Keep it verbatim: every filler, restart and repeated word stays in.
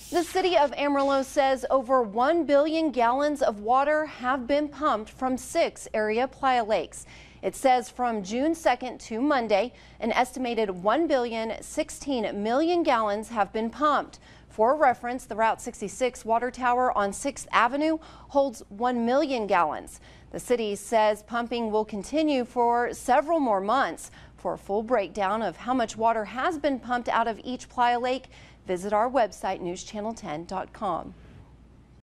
The city of Amarillo says over one billion gallons of water have been pumped from six area playa lakes. It says from June second to Monday, an estimated one billion sixteen million gallons have been pumped. For reference, the Route sixty-six water tower on sixth Avenue holds one million gallons. The city says pumping will continue for several more months. For a full breakdown of how much water has been pumped out of each playa lake, visit our website, news channel ten dot com.